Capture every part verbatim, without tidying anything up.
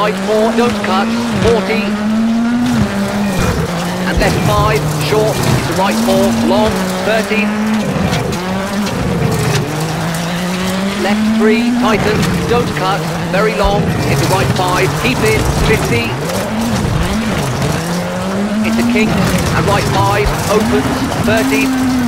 right four, don't cut, forty, and left five, short, into right four, long, thirty, left three, tighten, don't cut, very long, into right five, keep it, fifty, into kink, and right five, opens, thirty,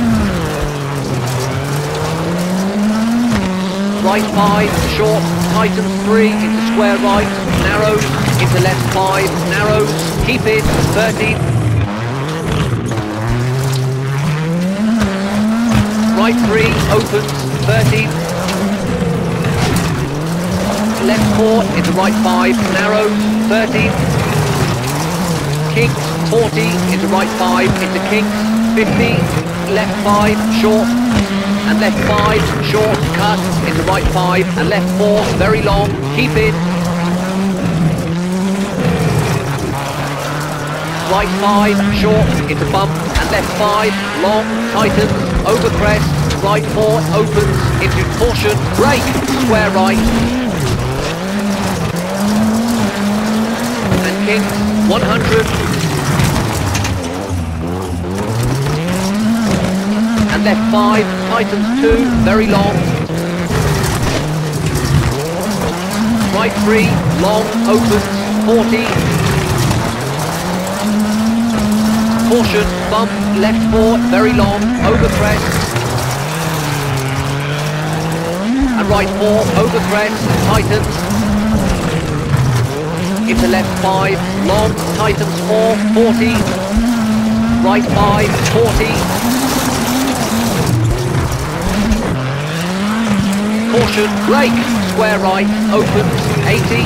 right five, short, tightens three, into square right, narrows, into left five, narrows, keep it, thirty, right three, opens, thirty, left four, into right five, narrows, thirty, kinks, forty, into right five, into kinks, fifty, left five, short, and left five, short, cut, into right five, and left four, very long, keep it. Right five, short, into bump, and left five, long, tightens, over crest, right four, opens, into caution, brake, square right, and kinks, one hundred, and left five, tightens two, very long, right three, long, opens, forty, caution, bump, left four, very long, over crest, and right four, over crest, tightens, into left five, long, tightens four, forty, right five, forty, caution, brake, square right, opens, eighty,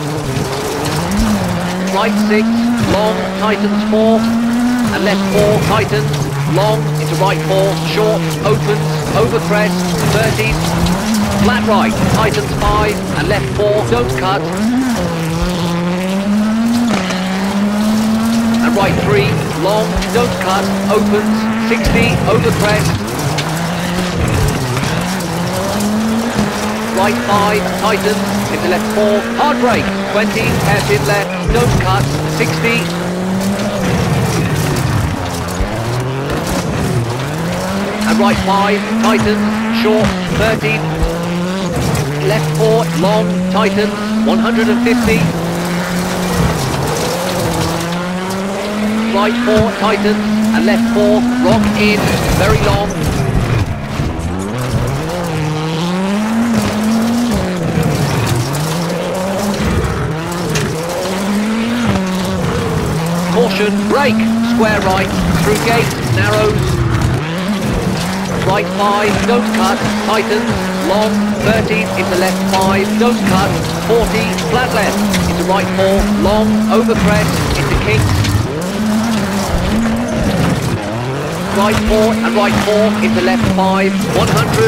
right six, long, tightens four, and left four, tightens, long, into right four, short, opens, over crest, thirty, flat right, tightens five, and left four, don't cut, and right three, long, don't cut, opens, sixty, over crest, right five, tightens, into left four, hard brake, twenty, hairpin left, don't cut, sixty, and right five, tightens, short, thirty, left four, long, tightens, one hundred fifty, right four, tightens, and left four, rock in, very long, caution, brake, square right, through gate, narrows, right five, don't cut, tightens, long, thirty, into left five, don't cut, forty, flat left, into right four, long, over crest, into kinks, right four, and right four, into left five, one hundred,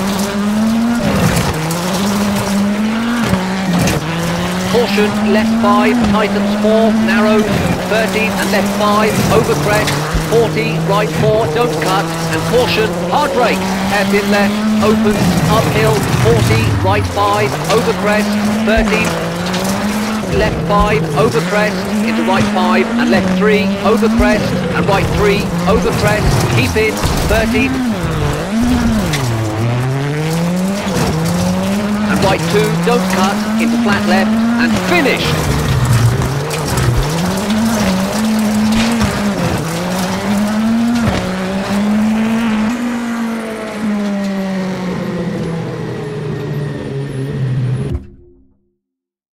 caution, left five, tightens four, narrows, thirty, and left five, over crest, forty, right four, don't cut, and caution, hard brake, hairpin left, opens, uphill, forty, right five, over crest, thirty, left five, over crest, into right five, and left three, over crest, and right three, over crest, keep it, thirty, and right two, don't cut, into flat left, and finish.